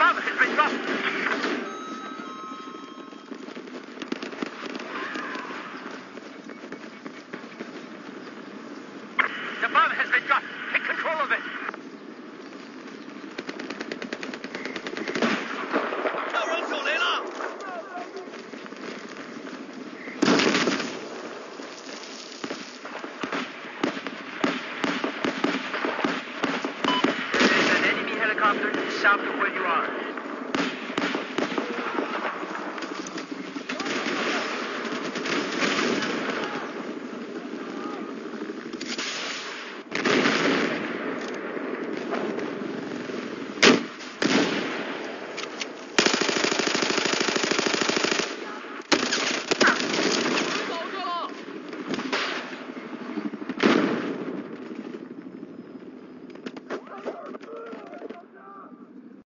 bomb has been dropped. The bomb has been dropped. Take control of it. There's an enemy helicopter south of where you are.